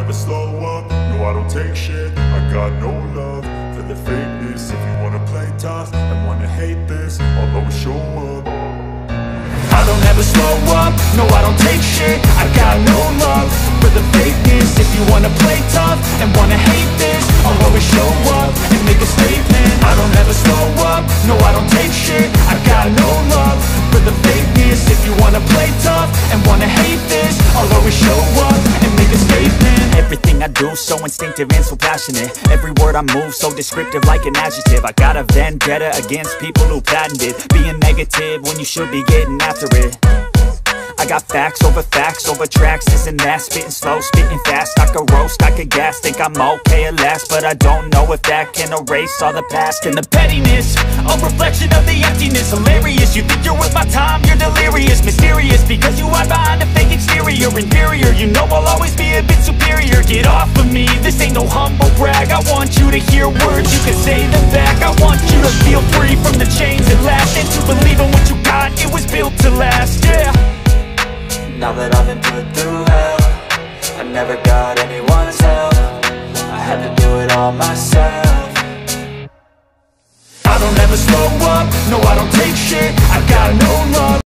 never slow up, no I don't take shit. I got no love for the fakeness. If you wanna play tough and wanna hate this, I'll always show up. I don't ever slow up, no I don't take shit. I got no love for the fakeness. If you wanna play tough and wanna hate this, I'll always show up and make a statement. I don't ever slow up, no I don't take shit. I got no love for the fakeness. If you wanna play tough and wanna hate this, I'll always show up and make a statement. Everything I do so instinctive and so passionate. Every word I move so descriptive like an adjective. I got a vendetta against people who patented being negative when you should be getting after it. I got facts over tracks, this and that. Spitting slow, spitting fast, I could roast, I could gas. Think I'm okay at last, but I don't know if that can erase all the past. And the pettiness, a reflection of the emptiness. Hilarious, you think you're worth my time, you're delirious. Mysterious, because you hide behind a fake exterior. Inferior, you know I'll always be a bit superior. Get off of me, this ain't no humble brag. I want you to hear words, you can say them back. I want you to feel free from the chains at last, and to believe in what you got, it was built to last, yeah. Now that I've been put through hell, I never got anyone's help. I had to do it all myself.